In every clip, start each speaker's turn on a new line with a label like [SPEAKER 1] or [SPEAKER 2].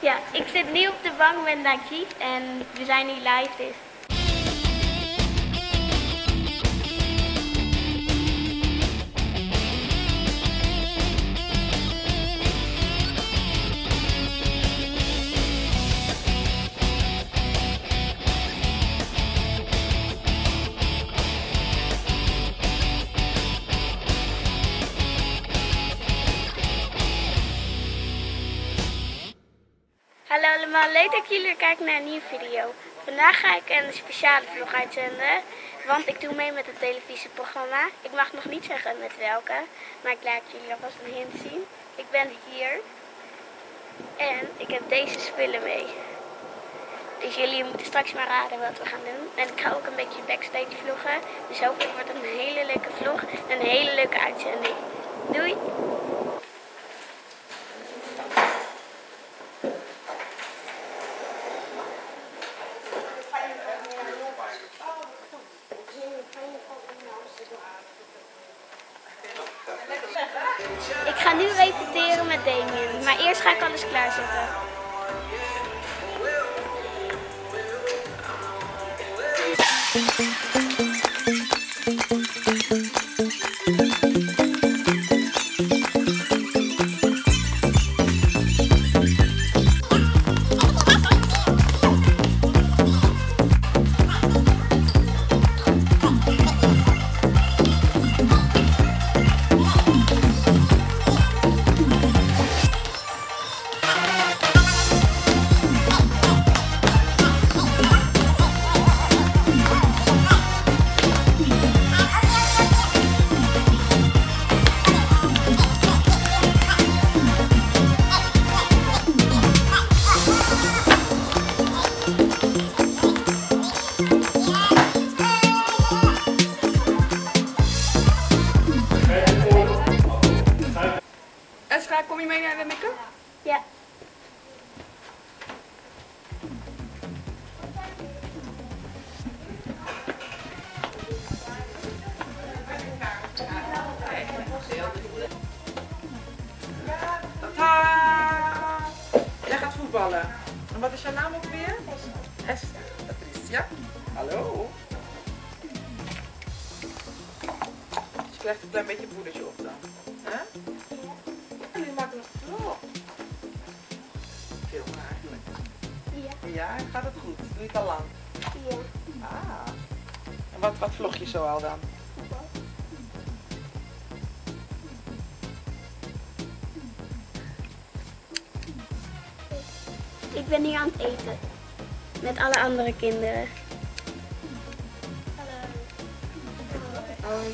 [SPEAKER 1] Ja, ik zit nu op de bank met Najib en we zijn nu live dus. Hallo allemaal, leuk dat jullie weer kijken naar een nieuwe video. Vandaag ga ik een speciale vlog uitzenden, want ik doe mee met een televisieprogramma. Ik mag nog niet zeggen met welke, maar ik laat jullie alvast een hint zien. Ik ben hier en ik heb deze spullen mee. Dus jullie moeten straks maar raden wat we gaan doen. En ik ga ook een beetje backstage vloggen, dus hopelijk wordt het een hele leuke vlog en een hele leuke uitzending. Doei! Ik ga nu repeteren met Damien, maar eerst ga ik alles klaarzetten.
[SPEAKER 2] Esra, kom je mee naar de make-up?
[SPEAKER 1] Ja.
[SPEAKER 2] Tada! Jij gaat voetballen. En wat is jouw naam ook weer? Esther. Patricia. Hallo. Dus je krijgt een klein beetje poedertje op dan. Huh? En die maakt nog vlog. Film eigenlijk.
[SPEAKER 1] Ja.
[SPEAKER 2] Ja, gaat het goed? Doe je het al lang?
[SPEAKER 1] Ja.
[SPEAKER 2] Ah. En wat vlog je zo al dan?
[SPEAKER 1] Ik ben hier aan het eten. Met alle andere kinderen. Hallo.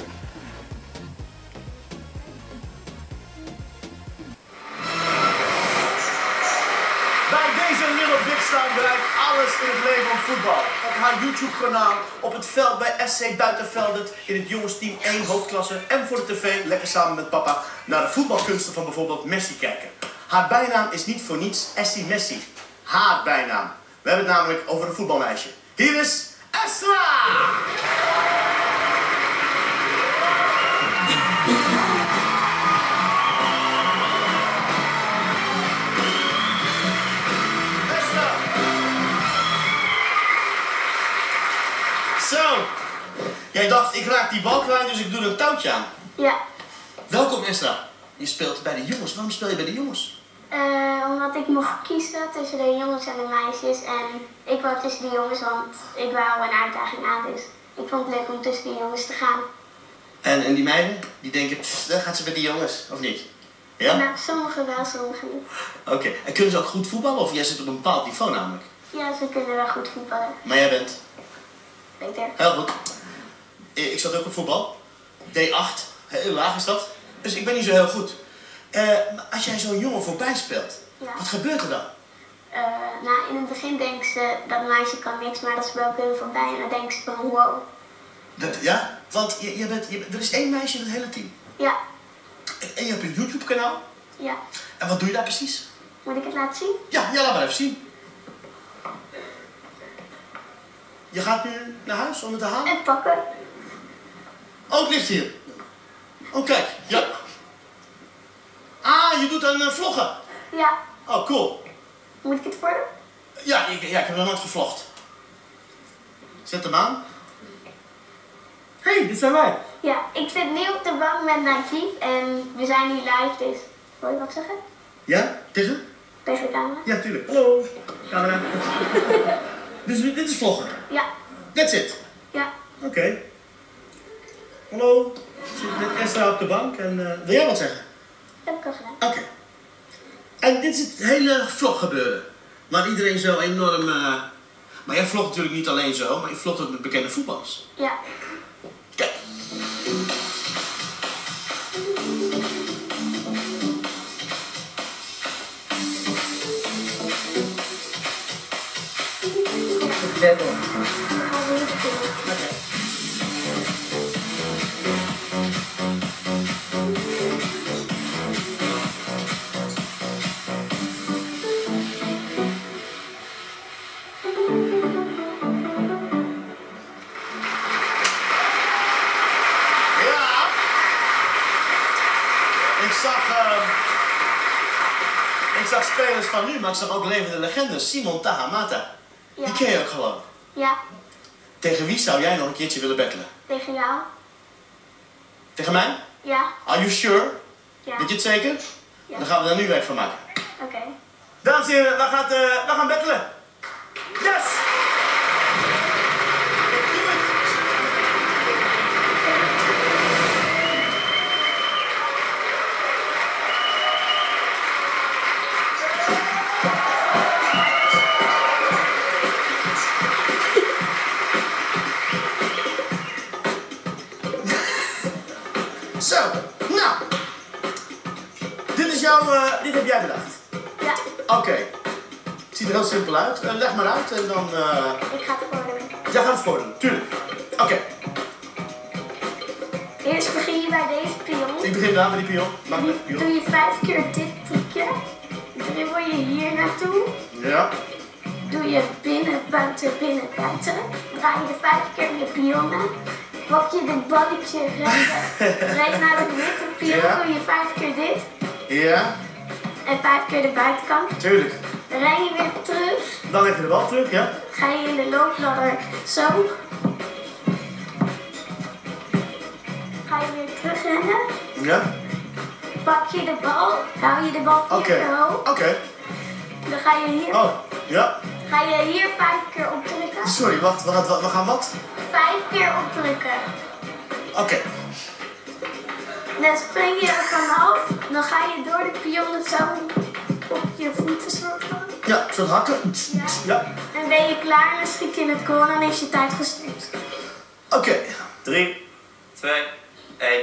[SPEAKER 3] Bij deze Little Big Star bereikt alles in het leven van voetbal. Op haar YouTube kanaal, op het veld bij SC Buitenveldert, in het jongensteam 1 hoofdklasse en voor de tv lekker samen met papa naar de voetbalkunsten van bijvoorbeeld Messi kijken. Haar bijnaam is niet voor niets Essie Messi. Haar bijnaam. We hebben het namelijk over een voetbalmeisje. Hier is Esra! Zo, jij dacht ik raak die bal kwijt, dus ik doe er een touwtje aan.
[SPEAKER 1] Ja.
[SPEAKER 3] Welkom Esra. Je speelt bij de jongens. Waarom speel je bij de jongens?
[SPEAKER 1] Omdat ik mocht kiezen tussen de jongens en de meisjes. En ik wou tussen de jongens, want ik wou een uitdaging aan. Dus ik vond het leuk om tussen de jongens te gaan.
[SPEAKER 3] En die meiden, die denken, dan gaat ze bij die jongens, of niet? Ja?
[SPEAKER 1] Nou, sommigen wel, sommigen niet.
[SPEAKER 3] Oké. En kunnen ze ook goed voetballen, of jij zit op een bepaald niveau namelijk?
[SPEAKER 1] Ja, ze kunnen wel goed voetballen.
[SPEAKER 3] Maar jij bent?
[SPEAKER 1] Beter.
[SPEAKER 3] Heel goed. Ik zat ook op voetbal. D8. Heel laag is dat. Dus ik ben niet zo heel goed. Maar als jij zo'n jongen voorbij speelt,
[SPEAKER 1] Ja.
[SPEAKER 3] wat gebeurt er dan?
[SPEAKER 1] Nou, in het begin denken ze dat meisje kan niks, maar dat is wel heel voorbij. En dan denken ze van wow.
[SPEAKER 3] Ja? Want er is één meisje in het hele team.
[SPEAKER 1] Ja.
[SPEAKER 3] En je hebt een YouTube kanaal.
[SPEAKER 1] Ja.
[SPEAKER 3] En wat doe je daar precies?
[SPEAKER 1] Moet ik het laten zien?
[SPEAKER 3] Ja, laat maar even zien. Je gaat nu naar huis om het te halen?
[SPEAKER 1] En pakken.
[SPEAKER 3] Oh, het ligt hier. Oh, kijk. Ja. Ah, je doet aan vloggen.
[SPEAKER 1] Ja.
[SPEAKER 3] Oh, cool.
[SPEAKER 1] Moet ik het voor doen?
[SPEAKER 3] Ja, ik heb nog nooit gevlogd. Zet hem aan. Hey, dit zijn wij.
[SPEAKER 1] Ja, ik zit nu op de bank met Najib en we zijn nu live, dus wil je wat zeggen?
[SPEAKER 3] Ja, tegen?
[SPEAKER 1] Tegen de camera?
[SPEAKER 3] Ja, tuurlijk. Hallo. Camera. Dus dit is vloggen?
[SPEAKER 1] Ja.
[SPEAKER 3] That's it?
[SPEAKER 1] Ja.
[SPEAKER 3] Oké. Hallo. Ik zit met Esther op de bank en wil jij wat zeggen?
[SPEAKER 1] Dat heb ik al gedaan.
[SPEAKER 3] Oké. En dit is het hele vloggebeuren. Waar iedereen zo enorm... Maar jij vlogt natuurlijk niet alleen zo, maar je vlogt ook met bekende voetballers.
[SPEAKER 1] Ja.
[SPEAKER 3] Kijk. Ik zag spelers van nu, maar ik zag ook levende legendes. Simon Tahamata.
[SPEAKER 1] Ja.
[SPEAKER 3] Die ken je ook gewoon.
[SPEAKER 1] Ja.
[SPEAKER 3] Tegen wie zou jij nog een keertje willen battelen?
[SPEAKER 1] Tegen jou?
[SPEAKER 3] Tegen mij?
[SPEAKER 1] Ja.
[SPEAKER 3] Are you sure?
[SPEAKER 1] Ja.
[SPEAKER 3] Weet je het zeker?
[SPEAKER 1] Ja.
[SPEAKER 3] Dan gaan we daar nu werk van maken.
[SPEAKER 1] Oké.
[SPEAKER 3] Dames en heren, we gaan battelen. Yes! Let's do it! Zo, nou. Dit heb jij bedacht.
[SPEAKER 1] Ja.
[SPEAKER 3] Oké. Het ziet er heel simpel uit. Leg maar uit en dan...
[SPEAKER 1] Ik ga het voordoen.
[SPEAKER 3] Jij gaat het voordoen, tuurlijk. Oké.
[SPEAKER 1] Eerst begin je bij deze pion.
[SPEAKER 3] Ik begin daar met die pion. Maak met die
[SPEAKER 1] Doe
[SPEAKER 3] pion.
[SPEAKER 1] je 5 keer dit trucje. Dribbel je hier naartoe.
[SPEAKER 3] Ja.
[SPEAKER 1] Doe je binnen, buiten, binnen, buiten. Draai je 5 keer je pionnen. Pak je dit balletje recht naar de witte pion.
[SPEAKER 3] Ja.
[SPEAKER 1] Doe je 5 keer dit.
[SPEAKER 3] Ja.
[SPEAKER 1] En 5 keer de buitenkant.
[SPEAKER 3] Tuurlijk.
[SPEAKER 1] Dan ren je weer terug.
[SPEAKER 3] Dan leg je de bal terug, ja.
[SPEAKER 1] Ga je in de loopladder zo. Ga je weer terugrennen.
[SPEAKER 3] Ja.
[SPEAKER 1] Pak je de bal. Hou je de bal 4
[SPEAKER 3] Oké.
[SPEAKER 1] keer hoog.
[SPEAKER 3] Oké.
[SPEAKER 1] Dan ga je hier.
[SPEAKER 3] Oh, ja.
[SPEAKER 1] Ga je hier 5 keer opdrukken.
[SPEAKER 3] Sorry, wacht. We gaan wat?
[SPEAKER 1] 5 keer opdrukken.
[SPEAKER 3] Oké.
[SPEAKER 1] Dan spring je er vanaf. Dan ga je door de pionnen zo op je voeten soort van.
[SPEAKER 3] Ja, soort hakken.
[SPEAKER 1] Ja.
[SPEAKER 3] Ja.
[SPEAKER 1] En ben je klaar en dan schiet je in het goal en dan is je tijd gestopt.
[SPEAKER 3] Oké.
[SPEAKER 4] 3, 2, 1.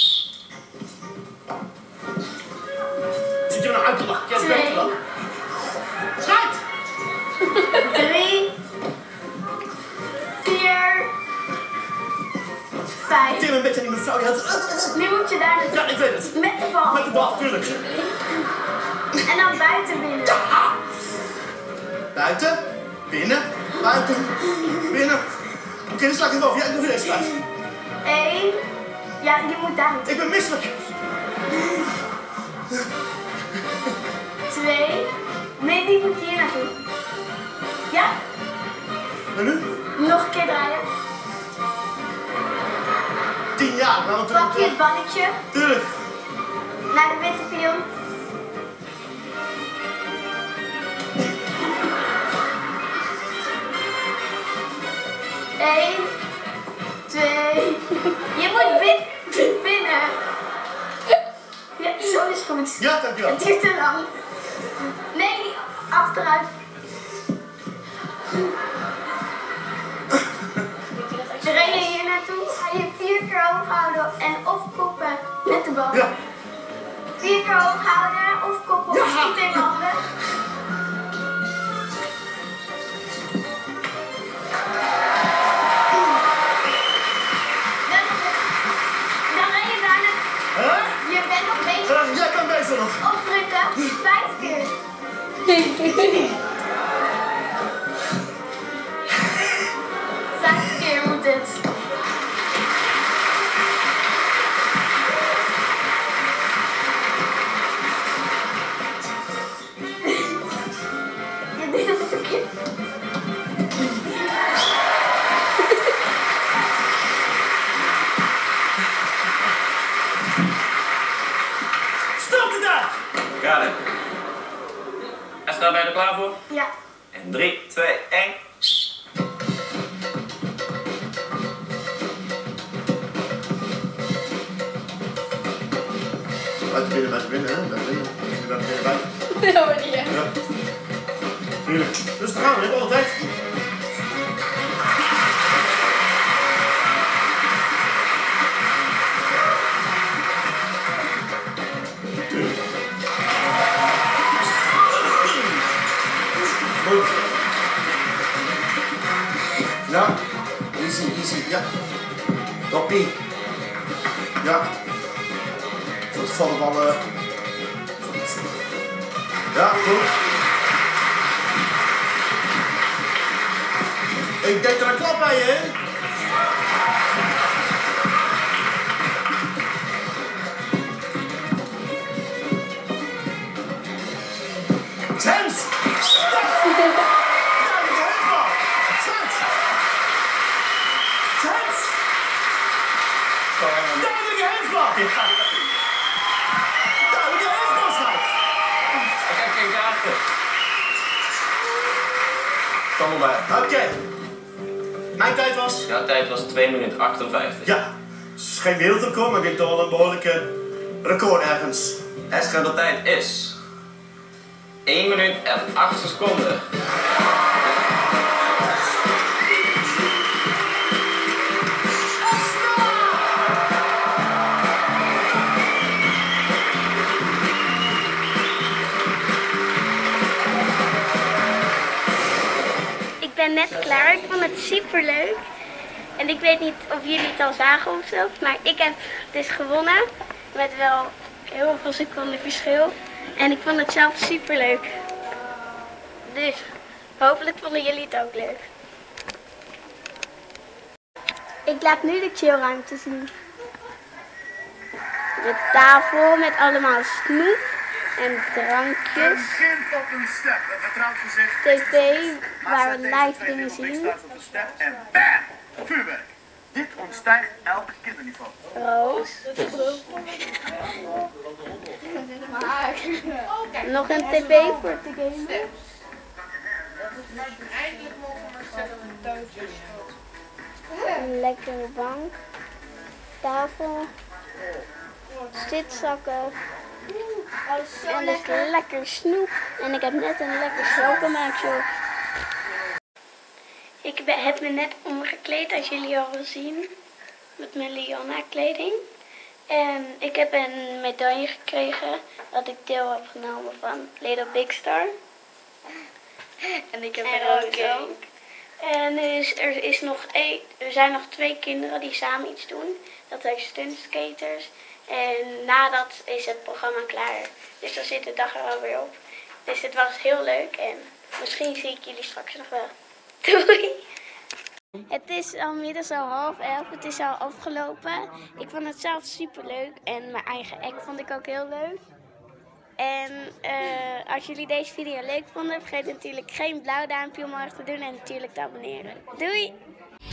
[SPEAKER 3] Zit je me nou uit te lachen? Jij bent
[SPEAKER 1] 2,
[SPEAKER 3] beter dan. Schijt!
[SPEAKER 1] 3, 4, 5.
[SPEAKER 3] Tim een beetje aan die mevrouw die had...
[SPEAKER 1] Nu moet je daar
[SPEAKER 3] Ja,
[SPEAKER 1] naartoe.
[SPEAKER 3] ik weet het.
[SPEAKER 1] Met de bal.
[SPEAKER 3] Met de bal, tuurlijk.
[SPEAKER 1] En dan buiten binnen.
[SPEAKER 3] Buiten, binnen, buiten, binnen. Oké, dan sla ik het over. Ja, ik doe weer eens 5.
[SPEAKER 1] 1. Ja, je moet daar naartoe.
[SPEAKER 3] Ik ben misselijk.
[SPEAKER 1] 2. Nee, die moet hier naartoe. Ja,
[SPEAKER 3] En nu?
[SPEAKER 1] nog een keer draaien.
[SPEAKER 3] 10 jaar. Nou,
[SPEAKER 1] Pak je het balletje
[SPEAKER 3] tuurlijk.
[SPEAKER 1] naar de witte pion. Eén, 2. Je moet binnen. Ja, zo is goed.
[SPEAKER 3] Ja, dankjewel.
[SPEAKER 1] Het duurt te lang. Nee, achteruit. Dan ren je hier naartoe, ga je 4 keer hoog houden en of koppen met de bal.
[SPEAKER 3] Ja.
[SPEAKER 1] 4 keer hoog houden of koppen of schieten in handen. Dan ren je daarna.
[SPEAKER 3] Huh?
[SPEAKER 1] Je bent nog bezig.
[SPEAKER 3] Jij kan bezig nog.
[SPEAKER 1] Opdrukken, 5 keer. 5 keer moet het.
[SPEAKER 4] Esther, ben je er klaar voor?
[SPEAKER 1] Ja.
[SPEAKER 4] En 3, 2, 1.
[SPEAKER 3] Buiten binnen, buiten binnen, hè? Buiten binnen. Buiten binnen, buiten.
[SPEAKER 1] Dat wordt niet, hè?
[SPEAKER 3] Ja. Tuurlijk. Rustig aan, we hebben altijd. Tuurlijk. Goed. Ja. Easy, easy. Ja. Toppie. Ja. Voor het vallenballen. Ja, goed. Ik denk er een klap bij je, hè? Tens! Duidelijke hensbal! Tens! Tens! Duidelijke hensbal! Duidelijke hensbal, schat!
[SPEAKER 4] Ik heb geen kaarten. Kom erbij.
[SPEAKER 3] Oké. Mijn tijd was?
[SPEAKER 4] Jouw tijd was 2 minuten 58.
[SPEAKER 3] Ja. Het is geen wereldrecord, maar ik denk toch wel een behoorlijke record ergens.
[SPEAKER 4] Esther, de tijd is 1 minuut en 8 seconden.
[SPEAKER 1] Ik ben net klaar. Ik vond het super leuk. En ik weet niet of jullie het al zagen of zo, maar ik heb dus gewonnen. Met wel heel veel seconden verschil. En ik vond het zelf super leuk. Dus hopelijk vonden jullie het ook leuk. Ik laat nu de chillruimte zien. De tafel met allemaal snoep en drankjes.
[SPEAKER 5] Een kind op een step, een vertrouwd gezicht.
[SPEAKER 1] TV waar we live dingen zien.
[SPEAKER 5] Op de step en bam! Vuurwerk. Dit ontstijgt elk kinderniveau.
[SPEAKER 1] Roos. Nog een tv voor te gamen. Een lekkere bank. Tafel. Zitzakken. En dus lekker snoep. En ik heb net een lekker chocomaaksel. Ik heb me net omgekleed, als jullie al wel zien. Met mijn Lianna kleding. En ik heb een medaille gekregen dat ik deel heb genomen van Little Big Star. En ik heb er ook. En dus er zijn nog 2 kinderen die samen iets doen. Dat zijn stuntskaters. En nadat is het programma klaar. Dus dan zit de dag er alweer op. Dus het was heel leuk en misschien zie ik jullie straks nog wel. Doei! Het is al inmiddels al 10:30. Het is al afgelopen. Ik vond het zelf super leuk en mijn eigen act vond ik ook heel leuk. En als jullie deze video leuk vonden, vergeet natuurlijk geen blauw duimpje omhoog te doen en natuurlijk te abonneren. Doei!